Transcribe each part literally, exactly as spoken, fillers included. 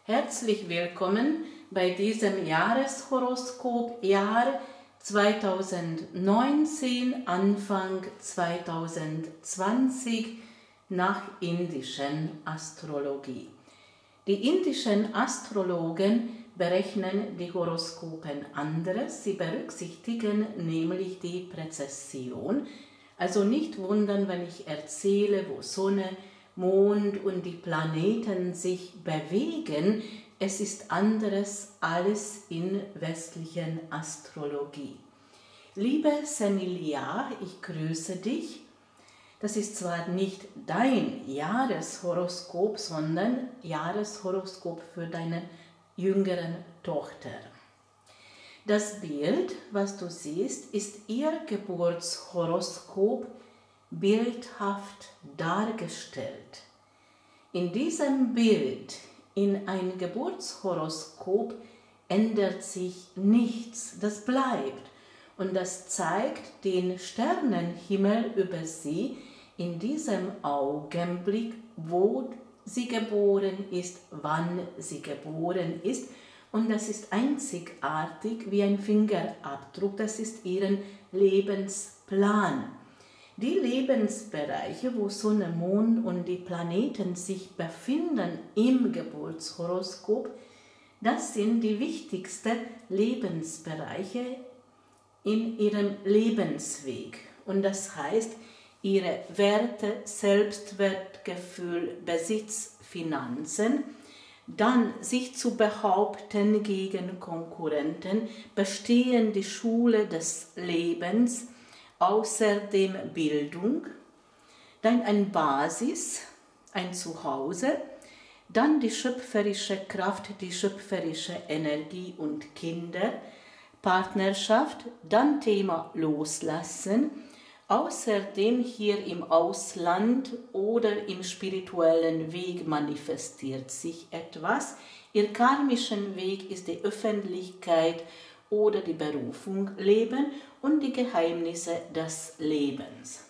Herzlich willkommen bei diesem Jahreshoroskop Jahr zweitausendneunzehn, Anfang zweitausendzwanzig nach indischen Astrologie. Die indischen Astrologen berechnen die Horoskopen anderes, sie berücksichtigen nämlich die Präzession. Also nicht wundern, wenn ich erzähle, wo Sonne, Mond und die Planeten sich bewegen. Es ist anderes als in westlichen Astrologie. Liebe Senilia, ich grüße dich. Das ist zwar nicht dein Jahreshoroskop, sondern Jahreshoroskop für deine jüngeren Tochter. Das Bild, was du siehst, ist ihr Geburtshoroskop bildhaft dargestellt. In diesem Bild, in ein Geburtshoroskop, ändert sich nichts, das bleibt. Und das zeigt den Sternenhimmel über sie in diesem Augenblick, wo sie geboren ist, wann sie geboren ist. Und das ist einzigartig wie ein Fingerabdruck, das ist ihren Lebensplan. Die Lebensbereiche, wo Sonne, Mond und die Planeten sich befinden im Geburtshoroskop, das sind die wichtigsten Lebensbereiche in ihrem Lebensweg. Und das heißt, ihre Werte, Selbstwertgefühl, Besitz, Finanzen, dann sich zu behaupten gegen Konkurrenten, bestehen die Schule des Lebens, außerdem Bildung, dann eine Basis, ein Zuhause, dann die schöpferische Kraft, die schöpferische Energie und Kinder, Partnerschaft, dann Thema Loslassen, außerdem hier im Ausland oder im spirituellen Weg manifestiert sich etwas. Ihr karmischen Weg ist die Öffentlichkeit oder die Berufung, Leben und die Geheimnisse des Lebens.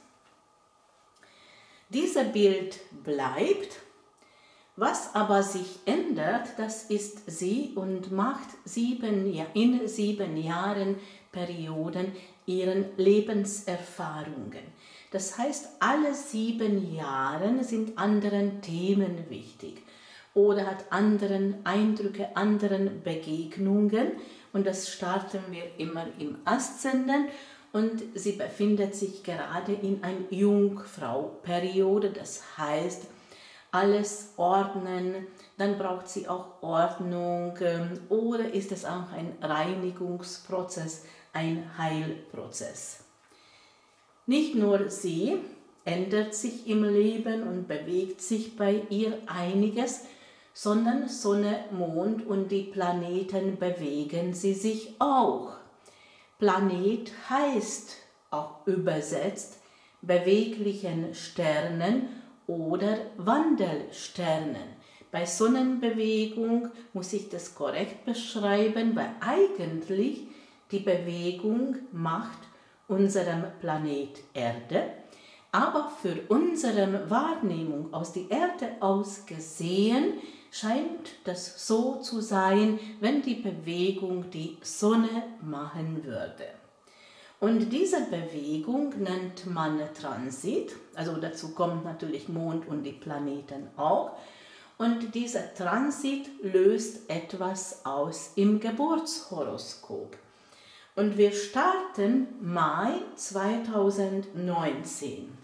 Dieses Bild bleibt, was aber sich ändert, das ist sie und macht sieben, in sieben Jahren Perioden ihren Lebenserfahrungen. Das heißt, alle sieben Jahre sind anderen Themen wichtig oder hat anderen Eindrücke, anderen Begegnungen. Und das starten wir immer im Aszendent und sie befindet sich gerade in einer Jungfrau-Periode, das heißt, alles ordnen, dann braucht sie auch Ordnung oder ist es auch ein Reinigungsprozess, ein Heilprozess. Nicht nur sie ändert sich im Leben und bewegt sich bei ihr einiges, sondern Sonne, Mond und die Planeten bewegen sie sich auch. Planet heißt auch übersetzt beweglichen Sternen oder Wandelsternen. Bei Sonnenbewegung muss ich das korrekt beschreiben, weil eigentlich die Bewegung macht unserem Planet Erde, aber für unsere Wahrnehmung aus der Erde aus gesehen, scheint das so zu sein, wenn die Bewegung die Sonne machen würde. Und diese Bewegung nennt man Transit, also dazu kommt natürlich Mond und die Planeten auch. Und dieser Transit löst etwas aus im Geburtshoroskop. Und wir starten Mai zweitausendneunzehn.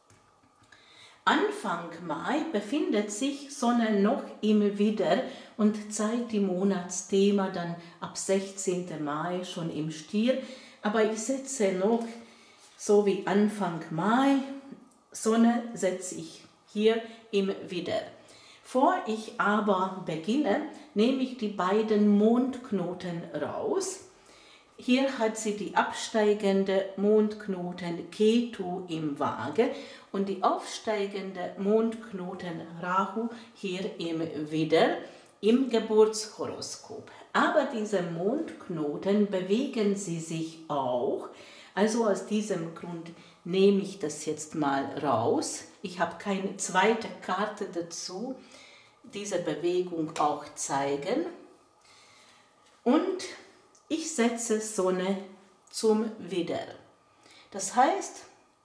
Anfang Mai befindet sich Sonne noch im Widder und zeigt die Monatsthema dann ab sechzehnten Mai schon im Stier. Aber ich setze noch, so wie Anfang Mai, Sonne setze ich hier im Widder. Bevor ich aber beginne, nehme ich die beiden Mondknoten raus. Hier hat sie die absteigende Mondknoten Ketu im Waage und die aufsteigende Mondknoten Rahu hier im Widder im Geburtshoroskop. Aber diese Mondknoten bewegen sie sich auch. Also aus diesem Grund nehme ich das jetzt mal raus. Ich habe keine zweite Karte dazu. diese Bewegung auch zeigen. Und ich setze Sonne zum Widder. Das heißt,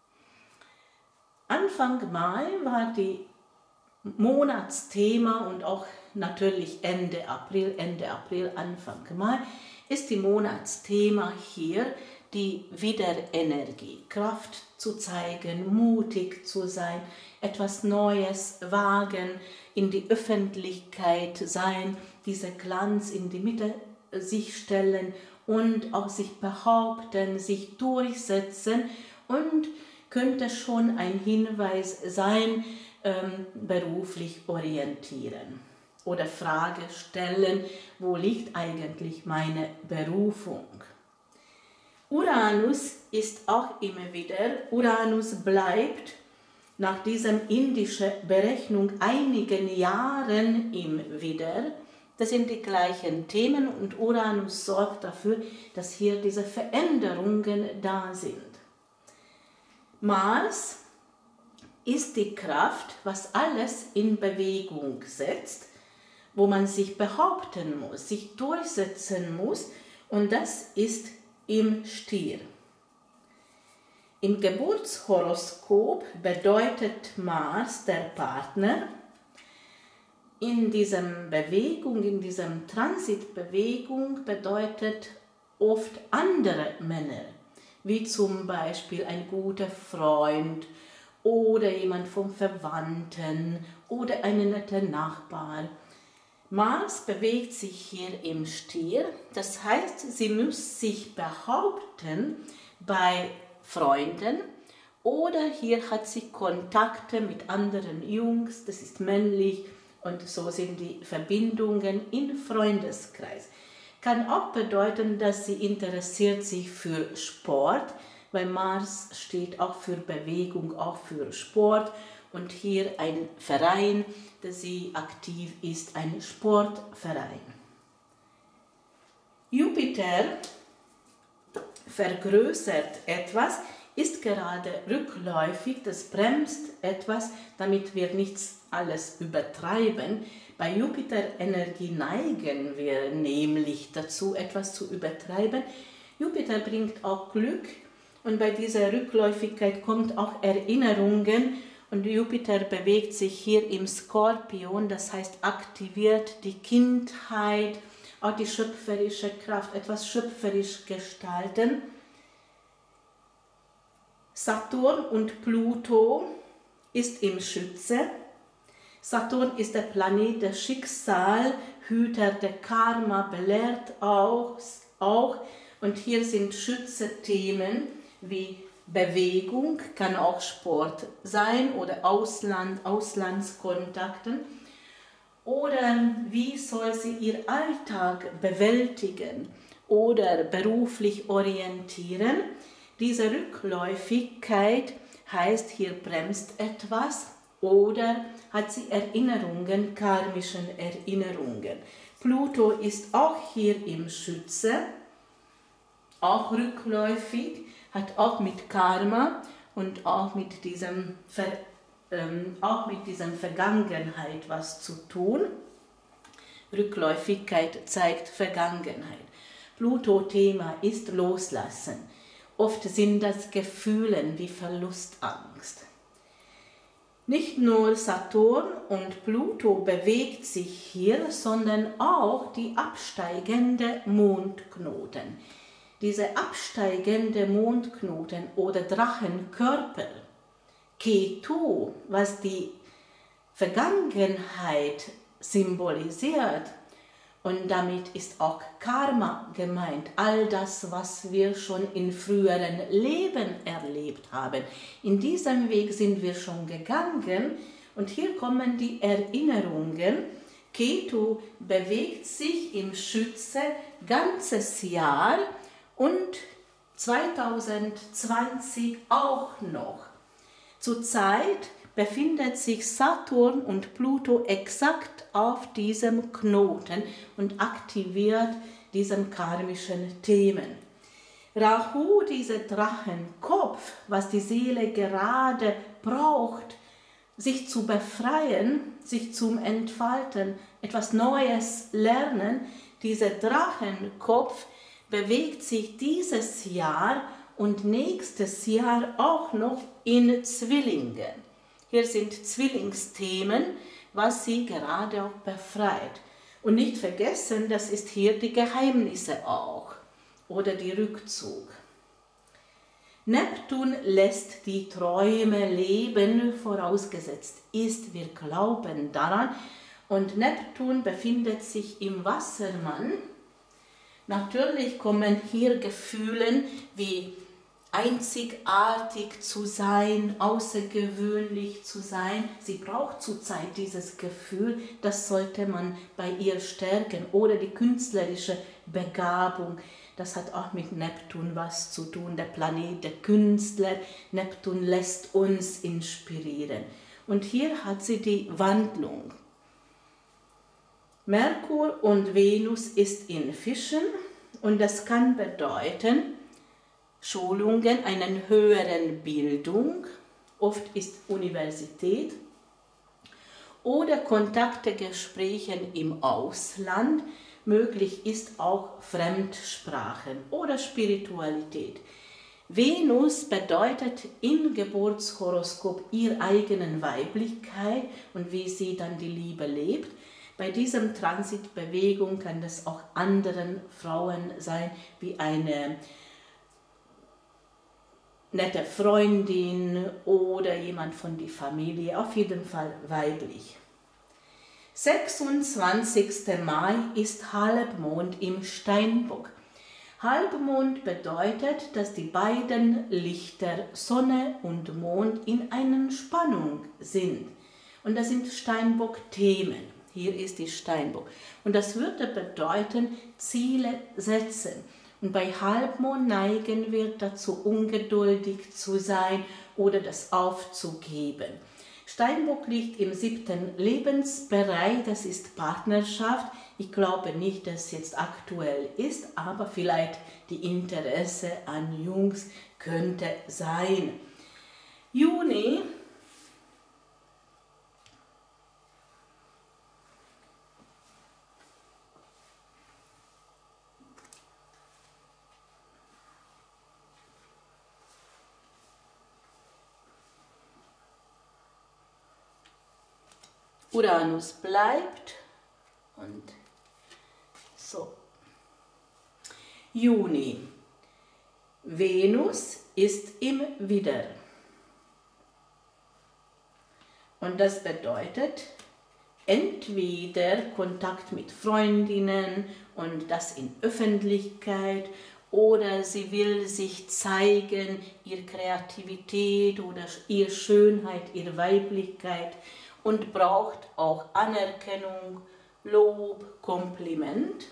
Anfang Mai war die Monatsthema und auch natürlich Ende April, Ende April, Anfang Mai ist die Monatsthema hier die Widderenergie, Kraft zu zeigen, mutig zu sein, etwas Neues wagen, in die Öffentlichkeit sein, diese Glanz in die Mitte sich stellen und auch sich behaupten, sich durchsetzen und könnte schon ein Hinweis sein, ähm, beruflich orientieren oder Frage stellen, wo liegt eigentlich meine Berufung? Uranus ist auch immer wieder, Uranus bleibt nach dieser indischen Berechnung einigen Jahren im Widder. Das sind die gleichen Themen und Uranus sorgt dafür, dass hier diese Veränderungen da sind. Mars ist die Kraft, was alles in Bewegung setzt, wo man sich behaupten muss, sich durchsetzen muss, und das ist im Stier. Im Geburtshoroskop bedeutet Mars der Partner. In dieser Bewegung, in diesem Transitbewegung bedeutet oft andere Männer, wie zum Beispiel ein guter Freund oder jemand vom Verwandten oder ein netter Nachbar. Mars bewegt sich hier im Stier, das heißt, sie muss sich behaupten bei Freunden oder hier hat sie Kontakte mit anderen Jungs, das ist männlich und so sind die Verbindungen im Freundeskreis. Kann auch bedeuten, dass sie interessiert sich für Sport, weil Mars steht auch für Bewegung, auch für Sport. Und hier ein Verein, der sie aktiv ist, ein Sportverein. Jupiter vergrößert etwas, ist gerade rückläufig, das bremst etwas, damit wir nichts alles übertreiben. Bei Jupiter-Energie neigen wir nämlich dazu, etwas zu übertreiben. Jupiter bringt auch Glück und bei dieser Rückläufigkeit kommt auch Erinnerungen. Und Jupiter bewegt sich hier im Skorpion, das heißt aktiviert die Kindheit, auch die schöpferische Kraft, etwas schöpferisch gestalten. Saturn und Pluto ist im Schütze. Saturn ist der Planet der Schicksal, Hüter der Karma, belehrt auch, auch. Und hier sind Schütze-Themen wie Bewegung, kann auch Sport sein oder Ausland, Auslandskontakten. Oder wie soll sie ihr Alltag bewältigen oder beruflich orientieren. Diese Rückläufigkeit heißt, hier bremst etwas oder hat sie Erinnerungen, karmischen Erinnerungen. Pluto ist auch hier im Schütze, auch rückläufig, hat auch mit Karma und auch mit diesem, Ver, ähm, auch mit diesem Vergangenheit was zu tun. Rückläufigkeit zeigt Vergangenheit. Pluto-Thema ist Loslassen. Oft sind das Gefühle wie Verlustangst. Nicht nur Saturn und Pluto bewegt sich hier, sondern auch die absteigende Mondknoten. Diese absteigende Mondknoten oder Drachenkörper, Ketu, was die Vergangenheit symbolisiert, und damit ist auch Karma gemeint, all das, was wir schon in früheren Leben erlebt haben. In diesem Weg sind wir schon gegangen und hier kommen die Erinnerungen. Ketu bewegt sich im Schütze ganzes Jahr und zweitausendzwanzig auch noch. Zurzeit befindet sich Saturn und Pluto exakt auf diesem Knoten und aktiviert diesen karmischen Themen. Rahu, dieser Drachenkopf, was die Seele gerade braucht, sich zu befreien, sich zum Entfalten, etwas Neues lernen. Dieser Drachenkopf bewegt sich dieses Jahr und nächstes Jahr auch noch in Zwillingen. Hier sind Zwillingsthemen, was sie gerade auch befreit. Und nicht vergessen, das ist hier die Geheimnisse auch oder die Rückzug. Neptun lässt die Träume leben, vorausgesetzt ist, wir glauben daran. Und Neptun befindet sich im Wassermann. Natürlich kommen hier Gefühle wie einzigartig zu sein, außergewöhnlich zu sein. Sie braucht zurzeit dieses Gefühl, das sollte man bei ihr stärken. Oder die künstlerische Begabung, das hat auch mit Neptun was zu tun. Der Planet der Künstler, Neptun lässt uns inspirieren. Und hier hat sie die Wandlung. Merkur und Venus ist in Fischen und das kann bedeuten, Schulungen einer höheren Bildung, oft ist Universität, oder Kontakte, Gespräche im Ausland, möglich ist auch Fremdsprachen oder Spiritualität. Venus bedeutet im Geburtshoroskop ihre eigene Weiblichkeit und wie sie dann die Liebe lebt. Bei diesem Transitbewegung kann das auch anderen Frauen sein, wie eine nette Freundin oder jemand von der Familie, auf jeden Fall weiblich. sechsundzwanzigster Mai ist Halbmond im Steinbock. Halbmond bedeutet, dass die beiden Lichter Sonne und Mond in einer Spannung sind. Und das sind Steinbock-Themen. Hier ist die Steinbock. Und das würde bedeuten, Ziele setzen. Und bei Halbmond neigen wir dazu, ungeduldig zu sein oder das aufzugeben. Steinbock liegt im siebten Lebensbereich, das ist Partnerschaft. Ich glaube nicht, dass es jetzt aktuell ist, aber vielleicht die Interesse an Jungs könnte sein. Juni. Uranus bleibt und so. Juni. Venus ist im Widder. Und das bedeutet entweder Kontakt mit Freundinnen und das in Öffentlichkeit oder sie will sich zeigen, ihre Kreativität oder ihre Schönheit, ihre Weiblichkeit und braucht auch Anerkennung, Lob, Kompliment.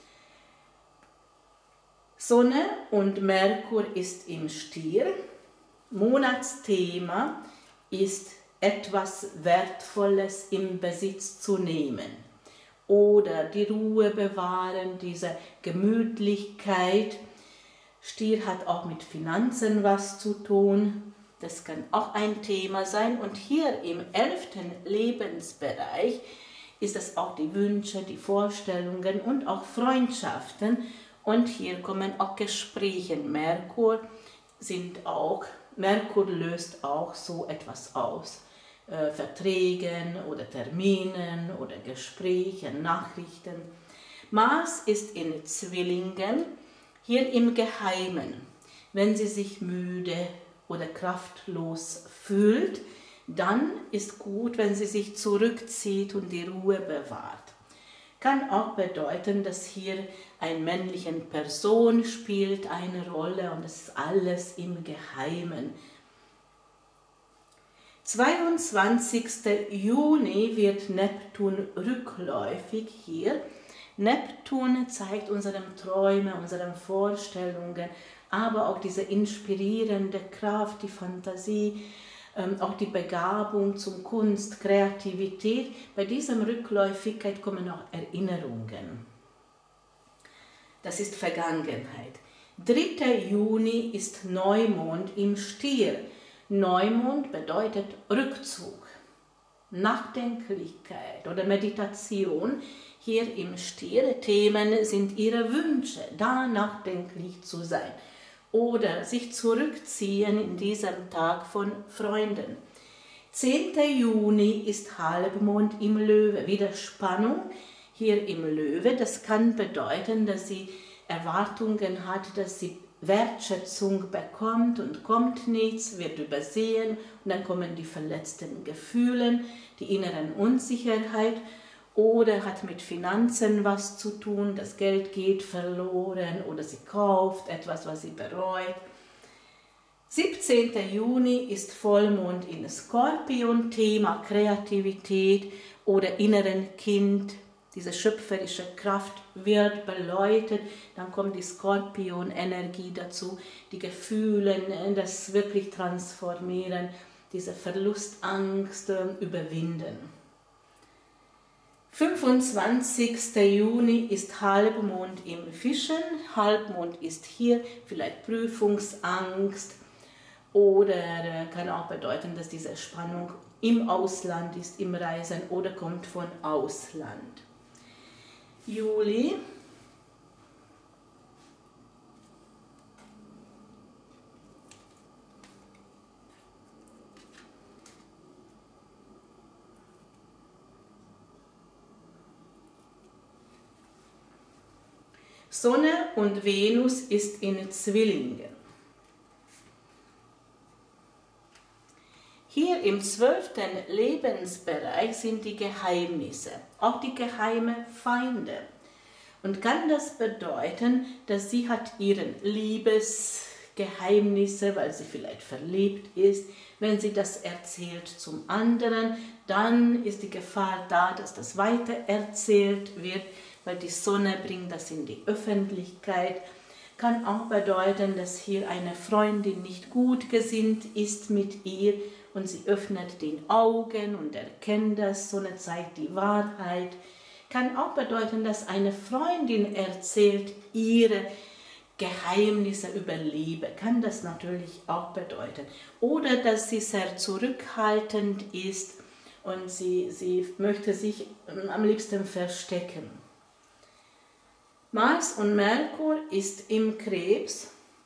Sonne und Merkur ist im Stier. Monatsthema ist etwas Wertvolles im Besitz zu nehmen oder die Ruhe bewahren, diese Gemütlichkeit. Stier hat auch mit Finanzen was zu tun. Das kann auch ein Thema sein. Und hier im elften Lebensbereich ist es auch die Wünsche, die Vorstellungen und auch Freundschaften. Und hier kommen auch Gespräche. Merkur sind auch, Merkur löst auch so etwas aus. Äh, Verträgen oder Terminen oder Gesprächen, Nachrichten. Mars ist in Zwillingen, hier im Geheimen. Wenn sie sich müde oder kraftlos fühlt, dann ist gut, wenn sie sich zurückzieht und die Ruhe bewahrt. Kann auch bedeuten, dass hier eine männliche Person spielt eine Rolle und das ist alles im Geheimen. zweiundzwanzigster Juni wird Neptun rückläufig hier. Neptun zeigt unsere Träume, unsere Vorstellungen, aber auch diese inspirierende Kraft, die Fantasie, ähm, auch die Begabung zum Kunst, Kreativität. Bei dieser Rückläufigkeit kommen auch Erinnerungen. Das ist Vergangenheit. dritter Juni ist Neumond im Stier. Neumond bedeutet Rückzug. Nachdenklichkeit oder Meditation. Hier im Stier Themen sind ihre Wünsche, da nachdenklich zu sein oder sich zurückziehen in diesem Tag von Freunden. zehnter Juni ist Halbmond im Löwe, wieder Spannung hier im Löwe. Das kann bedeuten, dass sie Erwartungen hat, dass sie Wertschätzung bekommt und kommt nichts, wird übersehen und dann kommen die verletzten Gefühle, die inneren Unsicherheit oder hat mit Finanzen was zu tun, das Geld geht verloren oder sie kauft etwas, was sie bereut. siebzehnter Juni ist Vollmond in Skorpion, Thema Kreativität oder inneren Kind. Diese schöpferische Kraft wird beleuchtet, dann kommt die Skorpion-Energie dazu, die Gefühle, das wirklich transformieren, diese Verlustangst überwinden. fünfundzwanzigster Juni ist Halbmond im Fischen, Halbmond ist hier vielleicht Prüfungsangst oder kann auch bedeuten, dass diese Spannung im Ausland ist, im Reisen oder kommt von Ausland. Juli. Sonne und Venus ist in Zwillingen. Hier im zwölften Lebensbereich sind die Geheimnisse, auch die geheime Feinde. Und kann das bedeuten, dass sie hat ihren Liebesgeheimnisse, weil sie vielleicht verliebt ist, wenn sie das erzählt zum anderen, dann ist die Gefahr da, dass das weiter erzählt wird, weil die Sonne bringt das in die Öffentlichkeit. Kann auch bedeuten, dass hier eine Freundin nicht gut gesinnt ist mit ihr, und sie öffnet den Augen und erkennt das, Sonne zeigt die Wahrheit. Kann auch bedeuten, dass eine Freundin erzählt ihre Geheimnisse über Liebe. Kann das natürlich auch bedeuten. Oder dass sie sehr zurückhaltend ist und sie, sie möchte sich am liebsten verstecken. Mars und Merkur ist im Krebs.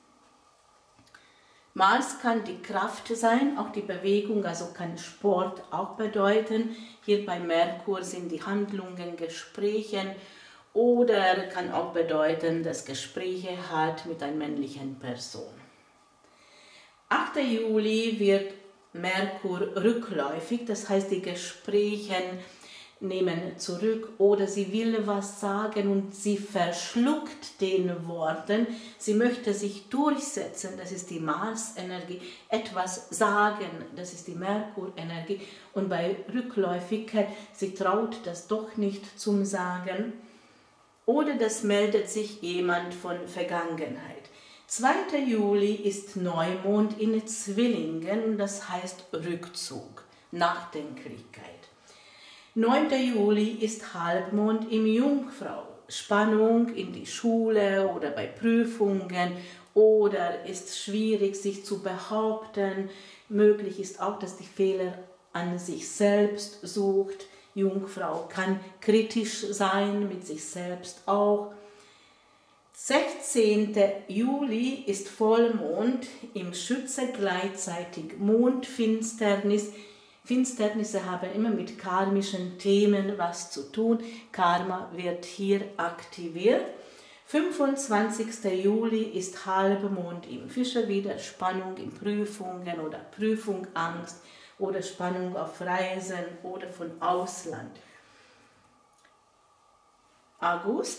Mars kann die Kraft sein, auch die Bewegung, also kann Sport auch bedeuten. Hier bei Merkur sind die Handlungen, Gespräche oder kann auch bedeuten, dass Gespräche hat mit einer männlichen Person. achter Juli wird Merkur rückläufig, das heißt die Gespräche nehmen zurück oder sie will was sagen und sie verschluckt den Worten. Sie möchte sich durchsetzen, das ist die Mars-Energie, etwas sagen, das ist die Merkur-Energie. Und bei Rückläufigkeit, sie traut das doch nicht zum Sagen oder das meldet sich jemand von Vergangenheit. zweiter Juli ist Neumond in Zwillingen, das heißt Rückzug, Nachdenklichkeit. neunter Juli ist Halbmond im Jungfrau, Spannung in die Schule oder bei Prüfungen oder ist schwierig sich zu behaupten. Möglich ist auch, dass die Fehler an sich selbst sucht. Jungfrau kann kritisch sein mit sich selbst auch. sechzehnter Juli ist Vollmond im Schütze, gleichzeitig Mondfinsternis. Finsternisse haben immer mit karmischen Themen was zu tun. Karma wird hier aktiviert. fünfundzwanzigster Juli ist Halbmond im Fische, wieder Spannung in Prüfungen oder Prüfungsangst oder Spannung auf Reisen oder von Ausland. August.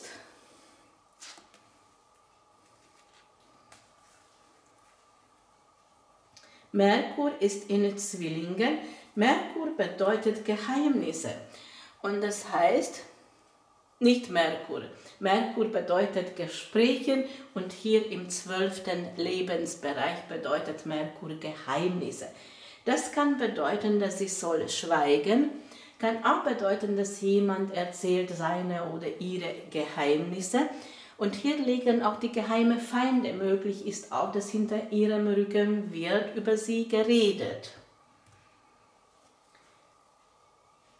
Merkur ist in Zwillingen. Merkur bedeutet Geheimnisse und das heißt nicht Merkur. Merkur bedeutet Gespräche und hier im zwölften Lebensbereich bedeutet Merkur Geheimnisse. Das kann bedeuten, dass sie soll schweigen, kann auch bedeuten, dass jemand erzählt seine oder ihre Geheimnisse. Und hier liegen auch die geheimen Feinde. Möglich ist auch, dass hinter ihrem Rücken wird über sie geredet.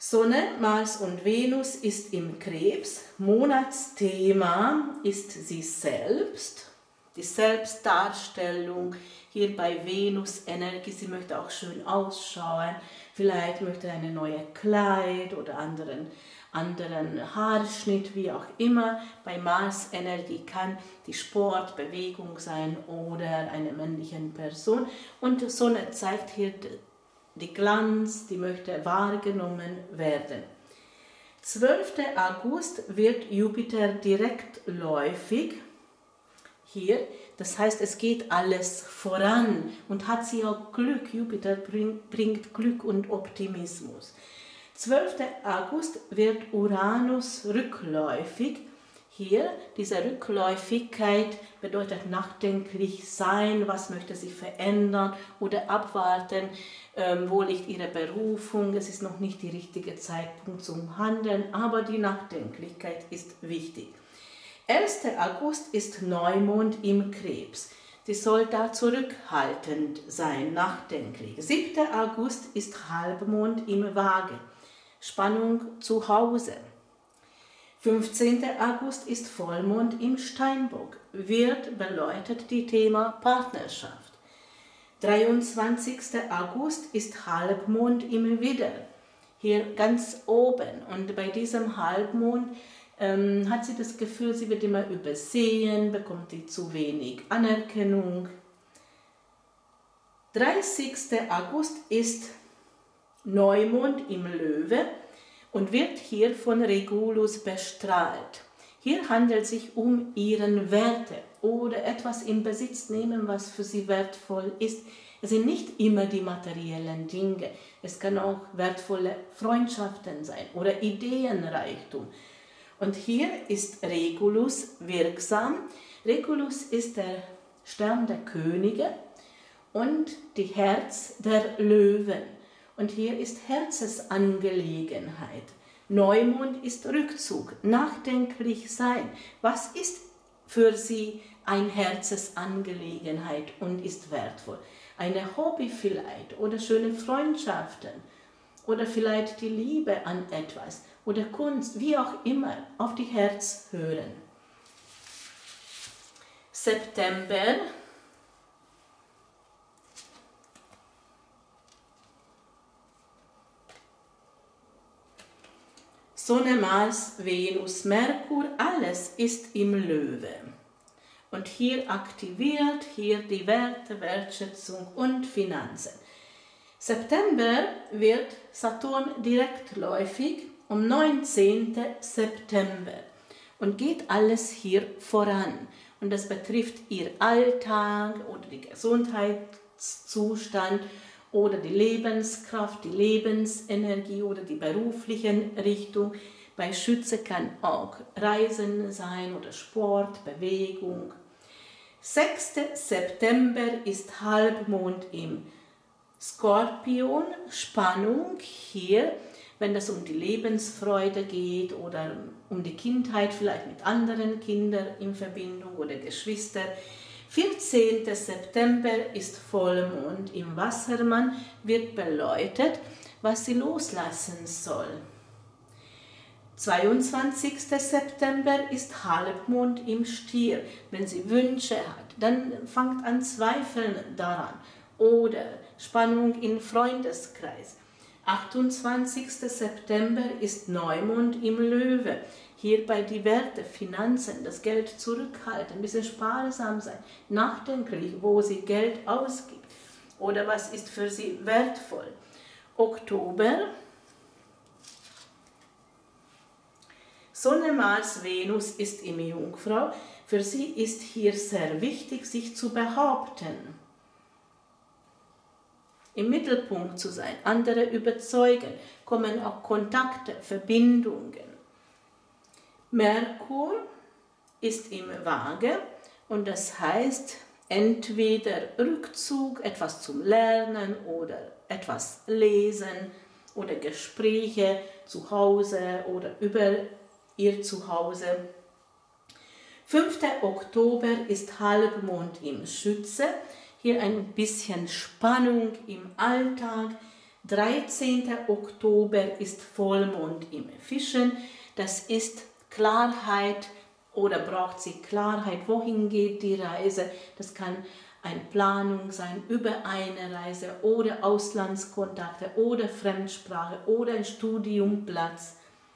Sonne, Mars und Venus ist im Krebs. Monatsthema ist sie selbst, die Selbstdarstellung. Hier bei Venus Energie, sie möchte auch schön ausschauen. Vielleicht möchte eine neue Kleid oder anderen, anderen Haarschnitt, wie auch immer. Bei Mars Energie kann die Sportbewegung sein oder eine männliche Person. Und Sonne zeigt hier die Glanz, die möchte wahrgenommen werden. zwölfter August wird Jupiter direktläufig hier, das heißt, es geht alles voran und hat sie auch Glück. Jupiter bringt, bringt Glück und Optimismus. zwölfter August wird Uranus rückläufig. Hier, diese Rückläufigkeit bedeutet nachdenklich sein, was möchte sie verändern oder abwarten, ähm, wo liegt ihre Berufung. Es ist noch nicht der richtige Zeitpunkt zum Handeln, aber die Nachdenklichkeit ist wichtig. erster August ist Neumond im Krebs. Sie soll da zurückhaltend sein, nachdenklich. siebter August ist Halbmond im Waage. Spannung zu Hause. fünfzehnter August ist Vollmond im Steinbock, wird beleuchtet die Thema Partnerschaft. dreiundzwanzigster August ist Halbmond im Widder, hier ganz oben. Und bei diesem Halbmond ähm, hat sie das Gefühl, sie wird immer übersehen, bekommt sie zu wenig Anerkennung. dreißigster August ist Neumond im Löwe und wird hier von Regulus bestrahlt. Hier handelt es sich um ihren Werte oder etwas in Besitz nehmen, was für sie wertvoll ist. Es sind nicht immer die materiellen Dinge, es kann auch wertvolle Freundschaften sein oder Ideenreichtum. Und hier ist Regulus wirksam. Regulus ist der Stern der Könige und die Herz der Löwen. Und hier ist Herzensangelegenheit. Neumond ist Rückzug, nachdenklich sein. Was ist für sie eine Herzensangelegenheit und ist wertvoll? Eine Hobby vielleicht oder schöne Freundschaften oder vielleicht die Liebe an etwas oder Kunst, wie auch immer, auf die Herz hören. September. Sonne, Mars, Venus, Merkur, alles ist im Löwe. Und hier aktiviert hier die Werte, Wertschätzung und Finanzen. September wird Saturn direktläufig um neunzehnten September und geht alles hier voran. Und das betrifft ihr Alltag oder den Gesundheitszustand oder die Lebenskraft, die Lebensenergie oder die berufliche Richtung. Bei Schütze kann auch Reisen sein oder Sport, Bewegung. sechster September ist Halbmond im Skorpion, Spannung hier, wenn es um die Lebensfreude geht oder um die Kindheit, vielleicht mit anderen Kindern in Verbindung oder Geschwister. vierzehnter September ist Vollmond im Wassermann, wird beleuchtet, was sie loslassen soll. zweiundzwanzigster September ist Halbmond im Stier. Wenn sie Wünsche hat, dann fangt an Zweifeln daran oder Spannung im Freundeskreis. achtundzwanzigster September ist Neumond im Löwe. Hierbei die Werte, Finanzen, das Geld zurückhalten, ein bisschen sparsam sein, nachdenklich, wo sie Geld ausgibt oder was ist für sie wertvoll. Oktober. Sonne, Mars, Venus ist im Jungfrau. Für sie ist hier sehr wichtig, sich zu behaupten, im Mittelpunkt zu sein, andere überzeugen, kommen auch Kontakte, Verbindungen. Merkur ist im Waage und das heißt entweder Rückzug, etwas zum Lernen oder etwas lesen oder Gespräche zu Hause oder über ihr Zuhause. fünfter Oktober ist Halbmond im Schütze. Hier ein bisschen Spannung im Alltag, dreizehnten Oktober ist Vollmond im Fischen. Das ist Klarheit oder braucht sie Klarheit, wohin geht die Reise. Das kann eine Planung sein über eine Reise oder Auslandskontakte oder Fremdsprache oder ein Studiumplatz.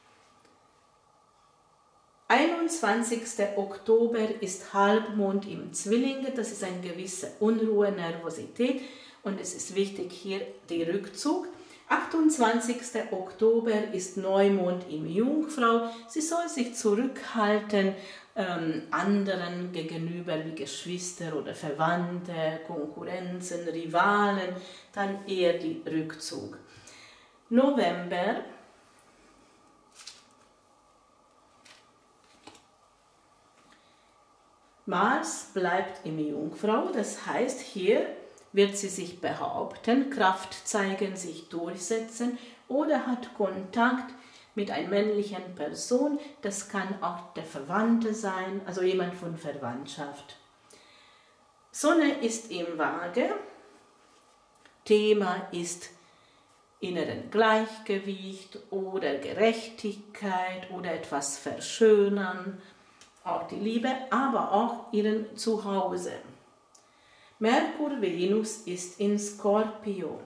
einundzwanzigsten Oktober ist Halbmond im Zwillinge, das ist eine gewisse Unruhe, Nervosität und es ist wichtig hier der Rückzug. achtundzwanzigsten Oktober ist Neumond im Jungfrau, sie soll sich zurückhalten, ähm, anderen gegenüber wie Geschwister oder Verwandte, Konkurrenzen, Rivalen, dann eher die Rückzug. November. Mars bleibt im Jungfrau, das heißt, hier wird sie sich behaupten, Kraft zeigen, sich durchsetzen oder hat Kontakt mit einer männlichen Person. Das kann auch der Verwandte sein, also jemand von Verwandtschaft. Sonne ist im Waage. Thema ist inneren Gleichgewicht oder Gerechtigkeit oder etwas verschönern. Auch die Liebe, aber auch ihren Zuhause. Merkur, Venus ist in Skorpion.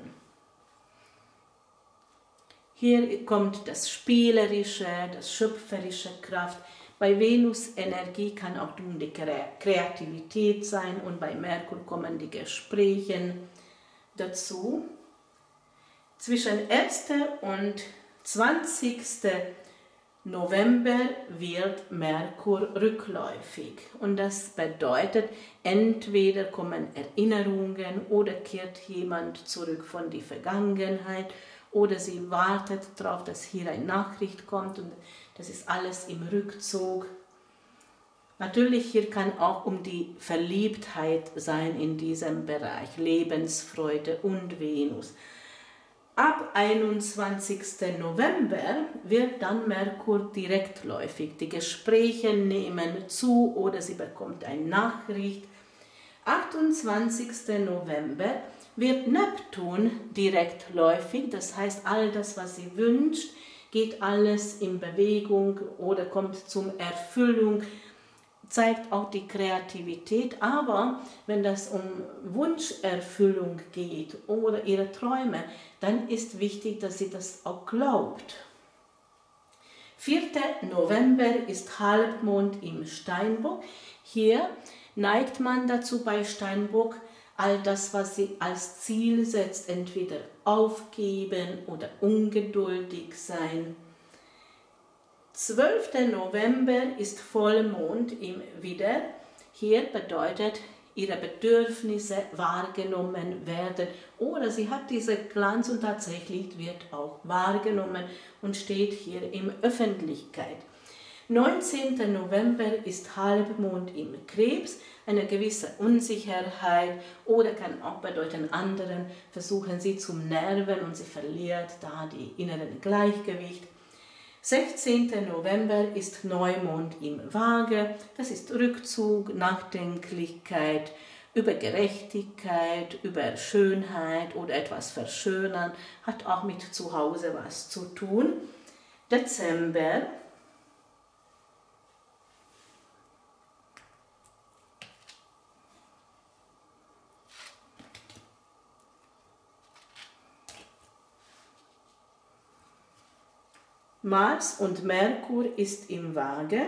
Hier kommt das Spielerische, das schöpferische Kraft. Bei Venus Energie kann auch die Kreativität sein und bei Merkur kommen die Gespräche dazu. Zwischen ersten und zwanzigsten November wird Merkur rückläufig und das bedeutet, entweder kommen Erinnerungen oder kehrt jemand zurück von der Vergangenheit oder sie wartet darauf, dass hier eine Nachricht kommt und das ist alles im Rückzug. Natürlich hier kann auch um die Verliebtheit sein in diesem Bereich, Lebensfreude und Venus. Ab einundzwanzigsten November wird dann Merkur direktläufig. Die Gespräche nehmen zu oder sie bekommt eine Nachricht. achtundzwanzigsten November wird Neptun direktläufig, das heißt, all das, was sie wünscht, geht alles in Bewegung oder kommt zur Erfüllung, zeigt auch die Kreativität, aber wenn das um Wunscherfüllung geht oder ihre Träume, dann ist wichtig, dass sie das auch glaubt. vierten November ist Halbmond im Steinbock. Hier neigt man dazu bei Steinbock, all das, was sie als Ziel setzt, entweder aufgeben oder ungeduldig sein. zwölften November ist Vollmond im Widder. Hier bedeutet, ihre Bedürfnisse wahrgenommen werden oder sie hat diese Glanz und tatsächlich wird auch wahrgenommen und steht hier in Öffentlichkeit. neunzehnten November ist Halbmond im Krebs, eine gewisse Unsicherheit oder kann auch bedeuten, anderen versuchen sie zu nerven und sie verliert da die inneren Gleichgewicht. sechzehnten November ist Neumond im Waage, das ist Rückzug, Nachdenklichkeit, über Gerechtigkeit, über Schönheit oder etwas verschönern, hat auch mit zu Hause was zu tun. Dezember. Mars und Merkur ist im Waage.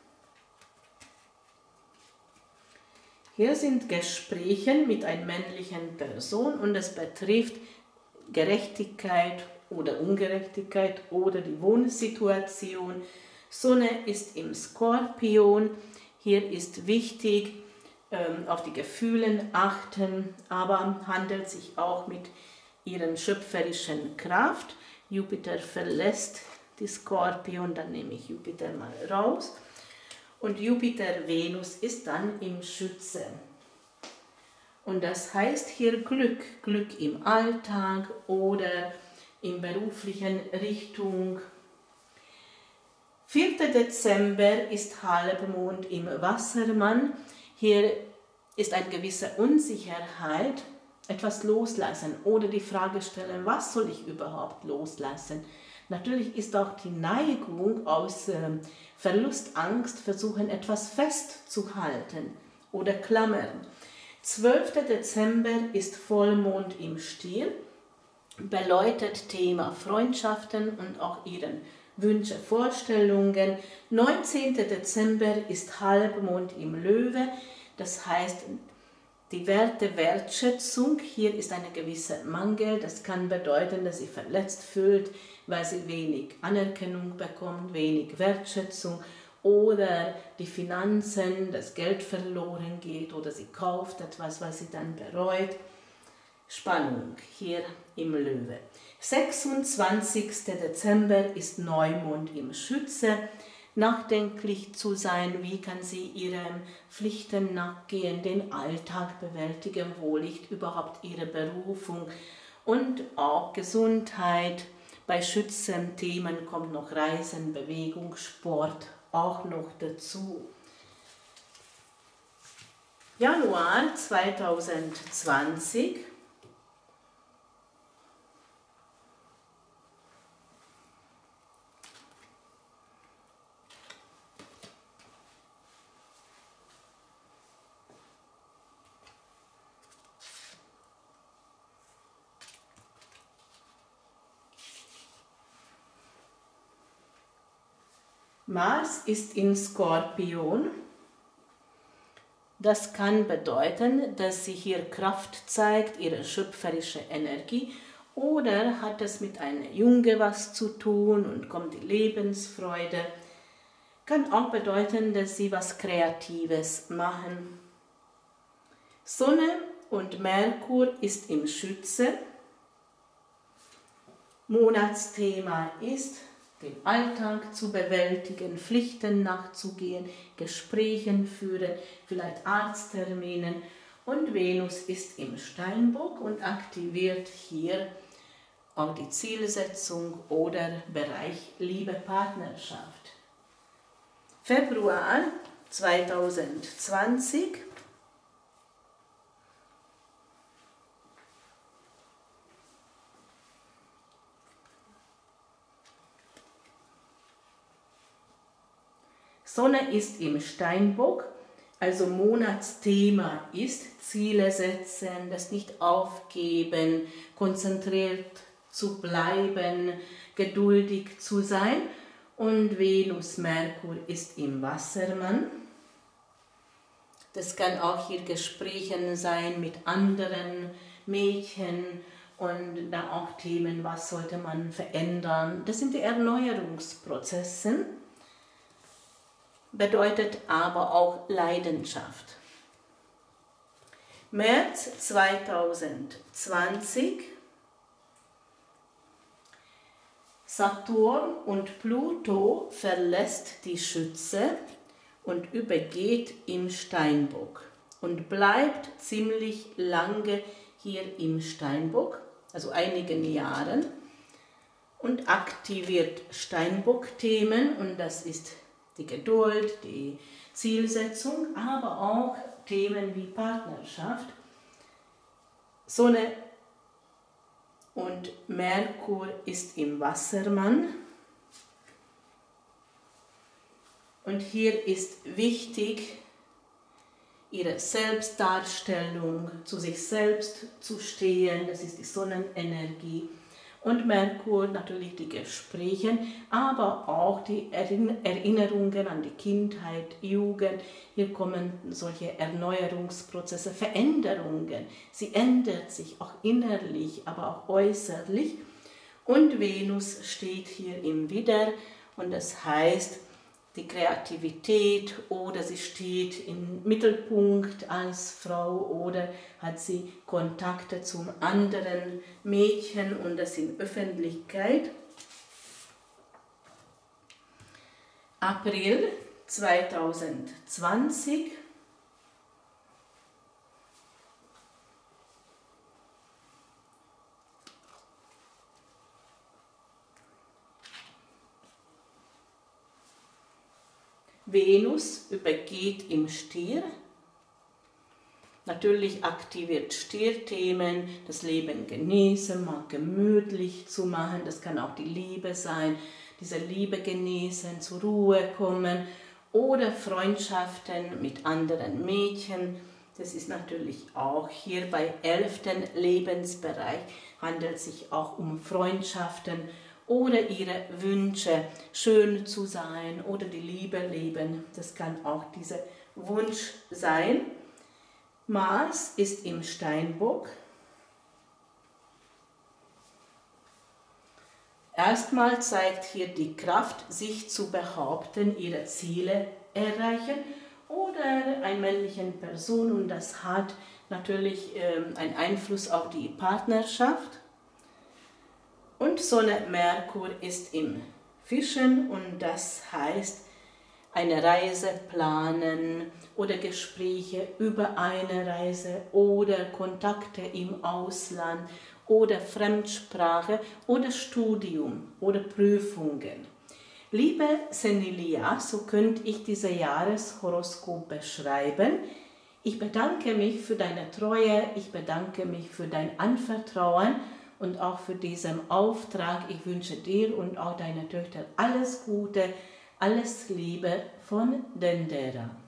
Hier sind Gespräche mit einer männlichen Person und es betrifft Gerechtigkeit oder Ungerechtigkeit oder die Wohnsituation. Sonne ist im Skorpion. Hier ist wichtig, ähm, auf die Gefühle achten, aber handelt sich auch mit ihren schöpferischen Kraft. Jupiter verlässt die Skorpion, dann nehme ich Jupiter mal raus. Und Jupiter-Venus ist dann im Schütze. Und das heißt hier Glück, Glück im Alltag oder in beruflichen Richtung. vierten Dezember ist Halbmond im Wassermann. Hier ist eine gewisse Unsicherheit, etwas loslassen oder die Frage stellen, was soll ich überhaupt loslassen? Natürlich ist auch die Neigung aus äh, Verlustangst, versuchen etwas festzuhalten oder klammern. zwölfter Dezember ist Vollmond im Stier, beleuchtet Thema Freundschaften und auch ihren Wünsche, Vorstellungen. neunzehnter Dezember ist Halbmond im Löwe, das heißt die Werte Wertschätzung. Hier ist ein gewisser Mangel, das kann bedeuten, dass sie verletzt fühlt, weil sie wenig Anerkennung bekommt, wenig Wertschätzung oder die Finanzen, das Geld verloren geht oder sie kauft etwas, was sie dann bereut. Spannung hier im Löwe. sechsundzwanzigster Dezember ist Neumond im Schütze. Nachdenklich zu sein, wie kann sie ihren Pflichten nachgehen, den Alltag bewältigen, wo liegt überhaupt ihre Berufung und auch Gesundheit. Bei Schützenthemen kommt noch Reisen, Bewegung, Sport auch noch dazu. Januar zweitausendzwanzig. Mars ist in Skorpion. Das kann bedeuten, dass sie hier Kraft zeigt, ihre schöpferische Energie, oder hat es mit einer Junge was zu tun und kommt die Lebensfreude. Kann auch bedeuten, dass sie was Kreatives machen. Sonne und Merkur ist im Schütze. Monatsthema ist, den Alltag zu bewältigen, Pflichten nachzugehen, Gesprächen führen, vielleicht Arztterminen. Und Venus ist im Steinbock und aktiviert hier auch die Zielsetzung oder Bereich Liebe, Partnerschaft. Februar zweitausendzwanzig. Sonne ist im Steinbock, also Monatsthema ist Ziele setzen, das nicht aufgeben, konzentriert zu bleiben, geduldig zu sein. Und Venus, Merkur ist im Wassermann. Das kann auch hier Gespräche sein mit anderen Mädchen und da auch Themen, was sollte man verändern. Das sind die Erneuerungsprozesse. Bedeutet aber auch Leidenschaft. März zweitausendzwanzig. Saturn und Pluto verlässt die Schütze und übergeht im Steinbock und bleibt ziemlich lange hier im Steinbock, also einigen Jahren, und aktiviert Steinbock-Themen, und das ist die Geduld, die Zielsetzung, aber auch Themen wie Partnerschaft. Sonne und Merkur ist im Wassermann. Und hier ist wichtig, ihre Selbstdarstellung, zu sich selbst zu stehen, das ist die Sonnenenergie. Und Merkur natürlich die Gespräche, aber auch die Erinnerungen an die Kindheit, Jugend. Hier kommen solche Erneuerungsprozesse, Veränderungen. Sie ändert sich auch innerlich, aber auch äußerlich. Und Venus steht hier im Widder, und das heißt, die Kreativität, oder sie steht im Mittelpunkt als Frau oder hat sie Kontakte zum anderen Mädchen und das in Öffentlichkeit. April zweitausendzwanzig. Venus übergeht im Stier Natürlich aktiviert Stierthemen, das Leben genießen, mal gemütlich zu machen. Das kann auch die Liebe sein, diese Liebe genießen, zur Ruhe kommen oder Freundschaften mit anderen Mädchen. Das ist natürlich auch hier bei elften Lebensbereich, handelt es sich auch um Freundschaften oder ihre Wünsche, schön zu sein oder die Liebe leben. Das kann auch dieser Wunsch sein. Mars ist im Steinbock. Erstmal zeigt hier die Kraft, sich zu behaupten, ihre Ziele erreichen oder eine männliche Person, und das hat natürlich ähm, einen Einfluss auf die Partnerschaft. Und Sonne Merkur ist im Fischen, und das heißt eine Reise planen oder Gespräche über eine Reise oder Kontakte im Ausland oder Fremdsprache oder Studium oder Prüfungen. Liebe Senilia, so könnte ich dieses Jahreshoroskop beschreiben. Ich bedanke mich für deine Treue, ich bedanke mich für dein Anvertrauen und auch für diesen Auftrag. Ich wünsche dir und auch deiner Töchter alles Gute, alles Liebe von Dendera.